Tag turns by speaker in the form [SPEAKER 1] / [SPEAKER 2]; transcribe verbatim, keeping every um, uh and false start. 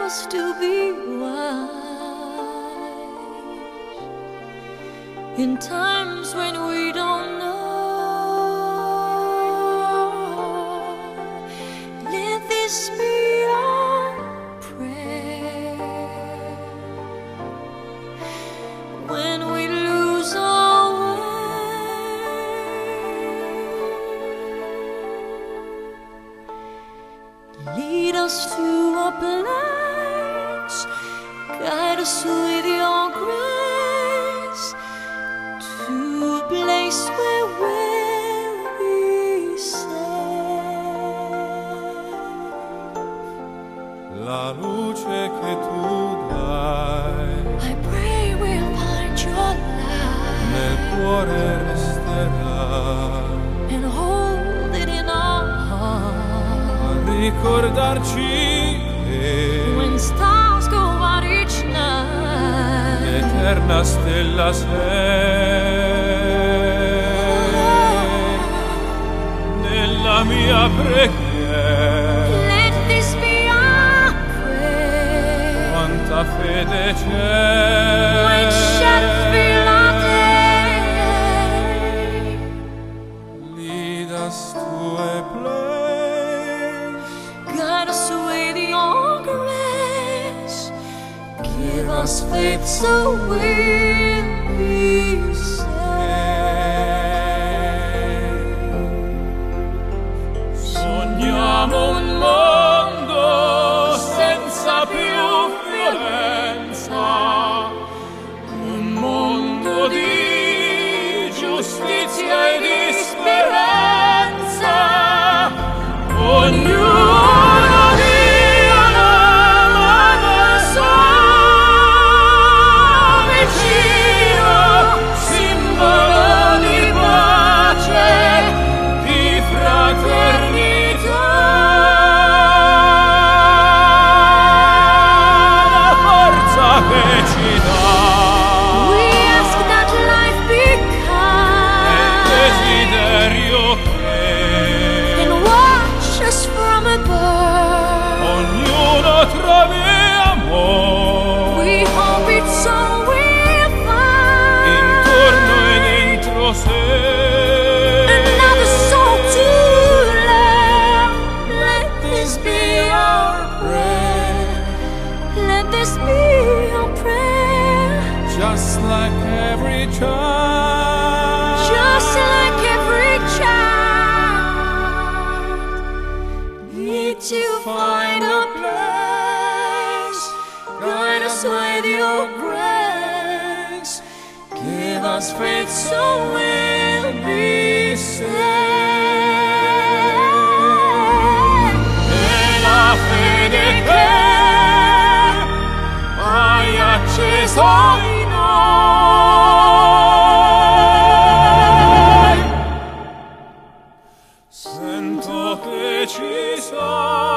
[SPEAKER 1] us to be wise in times when we don't know. Let this be our prayer when we lose our way. Lead us to a place, guide us with your grace, to a place where we'll be safe.
[SPEAKER 2] La luce che tu dai
[SPEAKER 1] I pray we'll find your light
[SPEAKER 2] nel cuore resterà,
[SPEAKER 1] and hold it in our heart.
[SPEAKER 2] a ricordarci che
[SPEAKER 1] When stars go out each night,
[SPEAKER 2] l'eterna stella sei nella mia preghiera.
[SPEAKER 1] let this be our prayer.
[SPEAKER 2] Quanta fede
[SPEAKER 1] When
[SPEAKER 2] c'è,
[SPEAKER 1] shadows fill our day,
[SPEAKER 2] lead us to a place,
[SPEAKER 1] guide us with your grace, give us faith so we'll be saved.
[SPEAKER 2] sogniamo un mondo senza più violenza, un mondo di giustizia e di speranza. Ognuno di una mano al suo vicino, simbolo di pace, di fraternità. La forza che ci dà
[SPEAKER 1] We ask that life be
[SPEAKER 2] è il
[SPEAKER 1] kind
[SPEAKER 2] desiderio che
[SPEAKER 1] and watch us from above.
[SPEAKER 2] ognuno trovi amore
[SPEAKER 1] We hope it's all we'll find.
[SPEAKER 2] intorno e dentro sé.
[SPEAKER 1] Another soul to love. Let this be our prayer. Let this be our prayer.
[SPEAKER 2] Just like every child,
[SPEAKER 1] Just like every child, need to find a place. Guide us with your grace. Give us faith so we'll be saved.
[SPEAKER 2] e la fede che hai acceso in noi, sento che ci sei.